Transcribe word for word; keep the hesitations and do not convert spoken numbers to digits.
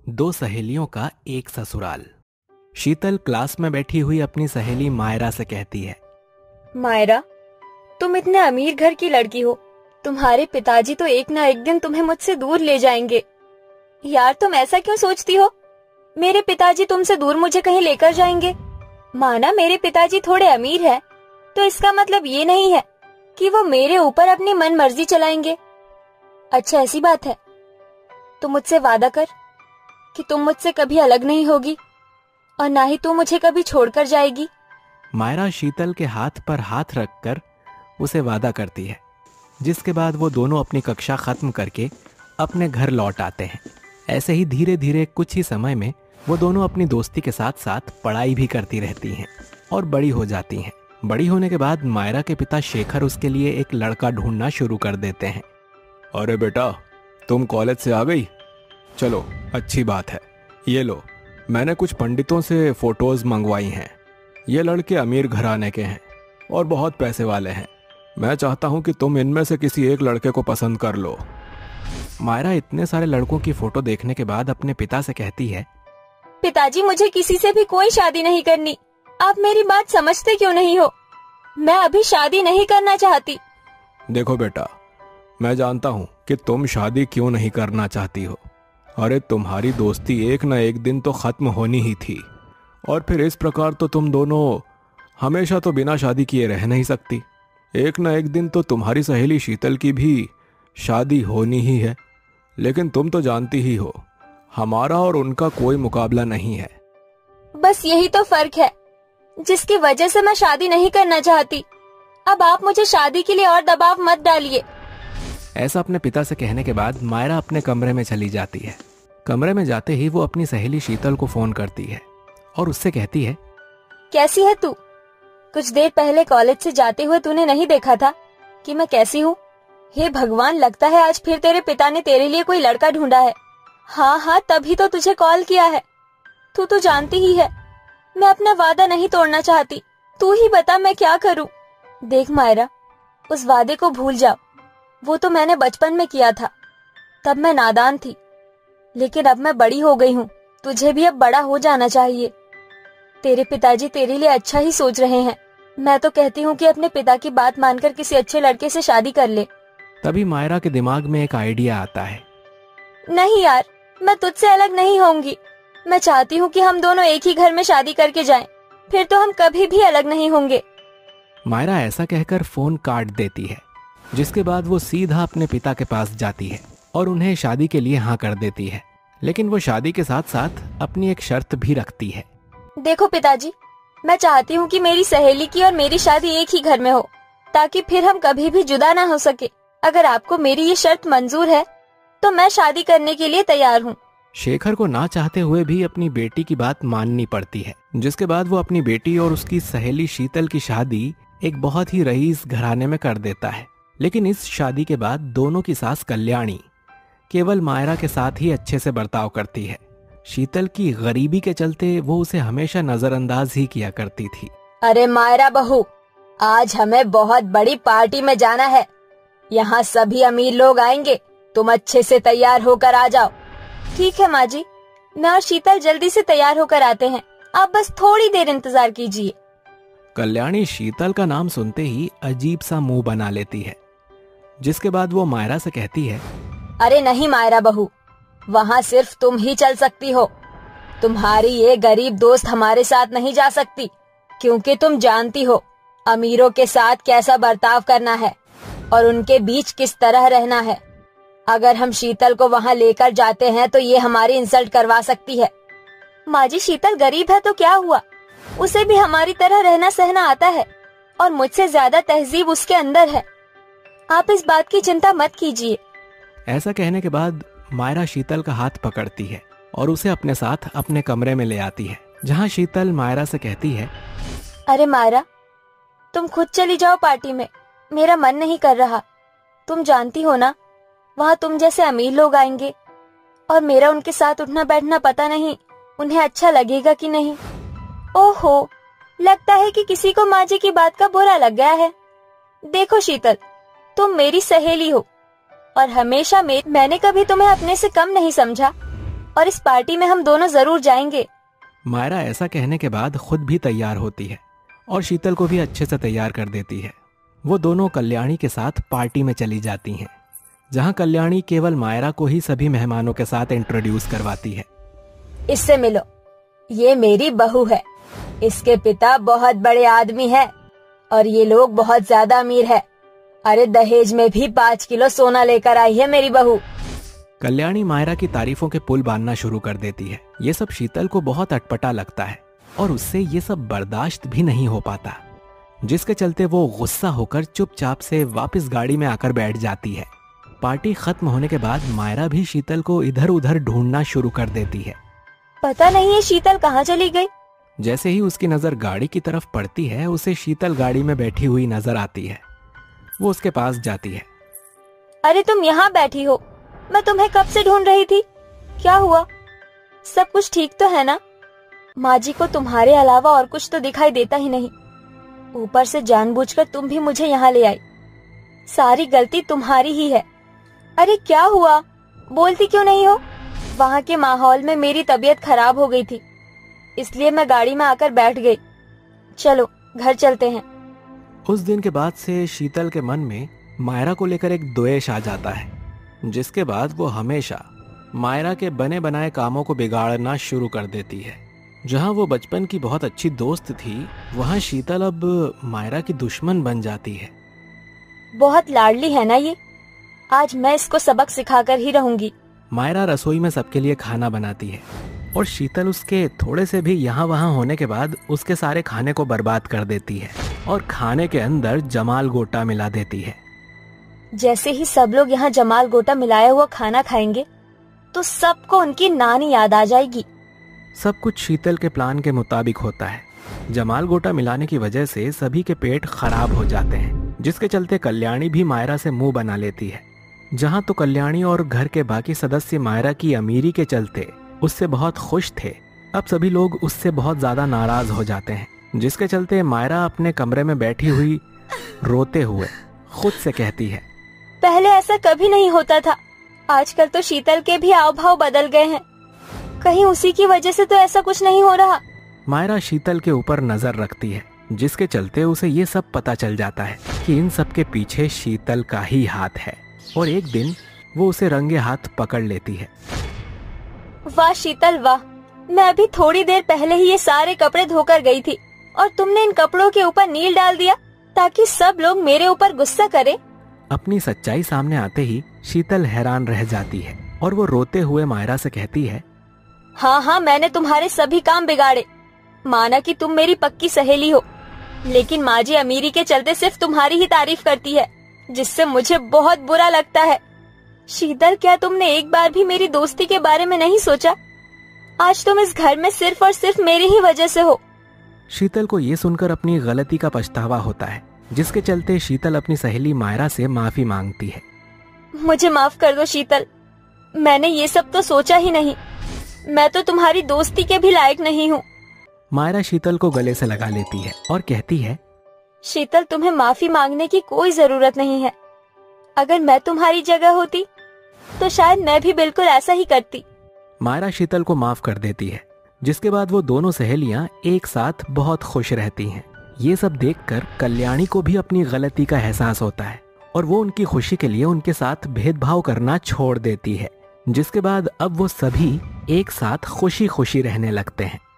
दो सहेलियों का एक ससुराल। शीतल क्लास में बैठी हुई अपनी सहेली मायरा से कहती है, मायरा, तुम इतने अमीर घर की लड़की हो, तुम्हारे पिताजी तो एक ना एक दिन तुम्हें मुझसे दूर ले जाएंगे। यार तुम ऐसा क्यों सोचती हो? मेरे पिताजी तुमसे दूर मुझे कहीं लेकर जाएंगे। माना मेरे पिताजी थोड़े अमीर हैं, तो इसका मतलब ये नहीं है कि वो मेरे ऊपर अपनी मन मर्जी चलाएंगे। अच्छा ऐसी बात है तो मुझसे वादा कर कि तुम मुझसे कभी अलग नहीं होगी और ना ही तू मुझे कभी छोड़कर जाएगी। मायरा शीतल के हाथ पर हाथ रखकर उसे वादा करती है, जिसके बाद वो दोनों अपनी कक्षा खत्म करके अपने घर लौट आते हैं। ऐसे ही धीरे धीरे कुछ ही समय में वो दोनों अपनी दोस्ती के साथ साथ पढ़ाई भी करती रहती हैं और बड़ी हो जाती हैं। बड़ी होने के बाद मायरा के पिता शेखर उसके लिए एक लड़का ढूंढना शुरू कर देते हैं। अरे बेटा, तुम कॉलेज से आ गई? चलो अच्छी बात है। ये लो, मैंने कुछ पंडितों से फोटोज मंगवाई हैं। ये लड़के अमीर घराने के हैं और बहुत पैसे वाले हैं। मैं चाहता हूँ कि तुम इनमें से किसी एक लड़के को पसंद कर लो। मायरा इतने सारे लड़कों की फोटो देखने के बाद अपने पिता से कहती है, पिताजी मुझे किसी से भी कोई शादी नहीं करनी। आप मेरी बात समझते क्यों नहीं हो? मैं अभी शादी नहीं करना चाहती। देखो बेटा, मैं जानता हूँ कि तुम शादी क्यों नहीं करना चाहती हो। अरे तुम्हारी दोस्ती एक न एक दिन तो खत्म होनी ही थी, और फिर इस प्रकार तो तुम दोनों हमेशा तो बिना शादी किए रह नहीं सकती। एक न एक दिन तो तुम्हारी सहेली शीतल की भी शादी होनी ही है। लेकिन तुम तो जानती ही हो, हमारा और उनका कोई मुकाबला नहीं है। बस यही तो फर्क है जिसकी वजह से मैं शादी नहीं करना चाहती। अब आप मुझे शादी के लिए और दबाव मत डालिए। ऐसा अपने पिता से कहने के बाद मायरा अपने कमरे में चली जाती है। कमरे में जाते ही वो अपनी सहेली शीतल को फोन करती है और उससे कहती है, कैसी है तू? कुछ देर पहले कॉलेज से जाते हुए तूने नहीं देखा था कि मैं कैसी हूँ? हे भगवान, लगता है आज फिर तेरे पिता ने तेरे लिए कोई लड़का ढूंढा है। हाँ हाँ, तभी तो तुझे कॉल किया है। तू तो जानती ही है मैं अपना वादा नहीं तोड़ना चाहती। तू ही बता मैं क्या करूँ? देख मायरा, उस वादे को भूल जाओ। वो तो मैंने बचपन में किया था, तब मैं नादान थी। लेकिन अब मैं बड़ी हो गई हूँ, तुझे भी अब बड़ा हो जाना चाहिए। तेरे पिताजी तेरे लिए अच्छा ही सोच रहे हैं। मैं तो कहती हूँ कि अपने पिता की बात मानकर किसी अच्छे लड़के से शादी कर ले। तभी मायरा के दिमाग में एक आइडिया आता है। नहीं यार, मैं तुझसे अलग नहीं होंगी। मैं चाहती हूँ कि हम दोनों एक ही घर में शादी करके जाएं, फिर तो हम कभी भी अलग नहीं होंगे। मायरा ऐसा कहकर फोन काट देती है, जिसके बाद वो सीधा अपने पिता के पास जाती है और उन्हें शादी के लिए हाँ कर देती है। लेकिन वो शादी के साथ साथ अपनी एक शर्त भी रखती है। देखो पिताजी, मैं चाहती हूँ कि मेरी सहेली की और मेरी शादी एक ही घर में हो, ताकि फिर हम कभी भी जुदा ना हो सके। अगर आपको मेरी ये शर्त मंजूर है तो मैं शादी करने के लिए तैयार हूँ। शेखर को ना चाहते हुए भी अपनी बेटी की बात माननी पड़ती है, जिसके बाद वो अपनी बेटी और उसकी सहेली शीतल की शादी एक बहुत ही रईस घराने में कर देता है। लेकिन इस शादी के बाद दोनों की सास कल्याणी केवल मायरा के साथ ही अच्छे से बर्ताव करती है। शीतल की गरीबी के चलते वो उसे हमेशा नजरअंदाज ही किया करती थी। अरे मायरा बहू, आज हमें बहुत बड़ी पार्टी में जाना है। यहाँ सभी अमीर लोग आएंगे, तुम अच्छे से तैयार होकर आ जाओ। ठीक है माँ जी, मैं और शीतल जल्दी से तैयार होकर आते हैं। आप बस थोड़ी देर इंतजार कीजिए। कल्याणी शीतल का नाम सुनते ही अजीब सा मुंह बना लेती है, जिसके बाद वो मायरा से कहती है, अरे नहीं मायरा बहू, वहाँ सिर्फ तुम ही चल सकती हो। तुम्हारी ये गरीब दोस्त हमारे साथ नहीं जा सकती, क्योंकि तुम जानती हो अमीरों के साथ कैसा बर्ताव करना है और उनके बीच किस तरह रहना है। अगर हम शीतल को वहाँ लेकर जाते हैं तो ये हमारी इंसल्ट करवा सकती है। माँ जी, शीतल गरीब है तो क्या हुआ? उसे भी हमारी तरह रहना सहना आता है और मुझसे ज्यादा तहजीब उसके अंदर है। आप इस बात की चिंता मत कीजिए। ऐसा कहने के बाद मायरा शीतल का हाथ पकड़ती है और उसे अपने साथ अपने कमरे में ले आती है, जहाँ शीतल मायरा से कहती है, अरे मायरा, तुम खुद चली जाओ पार्टी में, मेरा मन नहीं कर रहा। तुम जानती हो ना, वहाँ तुम जैसे अमीर लोग आएंगे और मेरा उनके साथ उठना बैठना पता नहीं उन्हें अच्छा लगेगा कि नहीं। ओहो, लगता है कि किसी को माँ जी की बात का बुरा लग गया है। देखो शीतल, तुम मेरी सहेली हो और हमेशा में मैंने कभी तुम्हें अपने से कम नहीं समझा। और इस पार्टी में हम दोनों जरूर जाएंगे। मायरा ऐसा कहने के बाद खुद भी तैयार होती है और शीतल को भी अच्छे से तैयार कर देती है। वो दोनों कल्याणी के साथ पार्टी में चली जाती हैं, जहां कल्याणी केवल मायरा को ही सभी मेहमानों के साथ इंट्रोड्यूस करवाती है। इससे मिलो, ये मेरी बहू है। इसके पिता बहुत बड़े आदमी है और ये लोग बहुत ज्यादा अमीर है। अरे दहेज में भी पाँच किलो सोना लेकर आई है मेरी बहू। कल्याणी मायरा की तारीफों के पुल बांधना शुरू कर देती है। ये सब शीतल को बहुत अटपटा लगता है और उससे ये सब बर्दाश्त भी नहीं हो पाता, जिसके चलते वो गुस्सा होकर चुपचाप से वापस गाड़ी में आकर बैठ जाती है। पार्टी खत्म होने के बाद मायरा भी शीतल को इधर उधर ढूंढना शुरू कर देती है। पता नहीं ये शीतल कहाँ चली गई। जैसे ही उसकी नजर गाड़ी की तरफ पड़ती है, उसे शीतल गाड़ी में बैठी हुई नजर आती है। वो उसके पास जाती है। अरे तुम यहाँ बैठी हो, मैं तुम्हें कब से ढूंढ रही थी। क्या हुआ, सब कुछ ठीक तो है ना? माँ जी को तुम्हारे अलावा और कुछ तो दिखाई देता ही नहीं। ऊपर से जानबूझकर तुम भी मुझे यहाँ ले आई। सारी गलती तुम्हारी ही है। अरे क्या हुआ, बोलती क्यों नहीं हो? वहाँ के माहौल में मेरी तबीयत खराब हो गई थी, इसलिए मैं गाड़ी में आकर बैठ गई। चलो घर चलते हैं। उस दिन के बाद से शीतल के मन में मायरा को लेकर एक द्वेष आ जाता है, जिसके बाद वो हमेशा मायरा के बने बनाए कामों को बिगाड़ना शुरू कर देती है। जहां वो बचपन की बहुत अच्छी दोस्त थी, वहां शीतल अब मायरा की दुश्मन बन जाती है। बहुत लाडली है ना ये, आज मैं इसको सबक सिखाकर ही रहूंगी। मायरा रसोई में सबके लिए खाना बनाती है और शीतल उसके थोड़े से भी यहाँ वहाँ होने के बाद उसके सारे खाने को बर्बाद कर देती है और खाने के अंदर जमाल गोटा मिला देती है। जैसे ही सब लोग यहाँ जमाल गोटा मिलाया हुआ खाना खाएंगे तो सबको उनकी नानी याद आ जाएगी। सब कुछ शीतल के प्लान के मुताबिक होता है। जमाल गोटा मिलाने की वजह से सभी के पेट खराब हो जाते हैं, जिसके चलते कल्याणी भी मायरा से मुंह बना लेती है। जहां तो कल्याणी और घर के बाकी सदस्य मायरा की अमीरी के चलते उससे बहुत खुश थे, अब सभी लोग उससे बहुत ज्यादा नाराज हो जाते हैं, जिसके चलते मायरा अपने कमरे में बैठी हुई रोते हुए खुद से कहती है, पहले ऐसा कभी नहीं होता था। आजकल तो शीतल के भी हाव भाव बदल गए हैं। कहीं उसी की वजह से तो ऐसा कुछ नहीं हो रहा। मायरा शीतल के ऊपर नजर रखती है, जिसके चलते उसे ये सब पता चल जाता है कि इन सब के पीछे शीतल का ही हाथ है। और एक दिन वो उसे रंगे हाथ पकड़ लेती है। वाह शीतल वाह, मैं अभी थोड़ी देर पहले ही ये सारे कपड़े धोकर गई थी और तुमने इन कपड़ों के ऊपर नील डाल दिया ताकि सब लोग मेरे ऊपर गुस्सा करें। अपनी सच्चाई सामने आते ही शीतल हैरान रह जाती है और वो रोते हुए मायरा से कहती है, हाँ हाँ मैंने तुम्हारे सभी काम बिगाड़े। माना कि तुम मेरी पक्की सहेली हो, लेकिन माँ जी अमीरी के चलते सिर्फ तुम्हारी ही तारीफ करती है, जिससे मुझे बहुत बुरा लगता है। शीतल, क्या तुमने एक बार भी मेरी दोस्ती के बारे में नहीं सोचा? आज तुम इस घर में सिर्फ और सिर्फ मेरी ही वजह से हो। शीतल को ये सुनकर अपनी गलती का पछतावा होता है, जिसके चलते शीतल अपनी सहेली मायरा से माफी मांगती है। मुझे माफ कर दो शीतल, मैंने ये सब तो सोचा ही नहीं। मैं तो तुम्हारी दोस्ती के भी लायक नहीं हूँ। मायरा शीतल को गले से लगा लेती है और कहती है, शीतल तुम्हें माफी मांगने की कोई जरूरत नहीं है। अगर मैं तुम्हारी जगह होती तो शायद मैं भी बिल्कुल ऐसा ही करती। मायरा शीतल को माफ कर देती है, जिसके बाद वो दोनों सहेलियां एक साथ बहुत खुश रहती हैं। ये सब देखकर कल्याणी को भी अपनी गलती का एहसास होता है और वो उनकी खुशी के लिए उनके साथ भेदभाव करना छोड़ देती है, जिसके बाद अब वो सभी एक साथ खुशी खुशी रहने लगते हैं।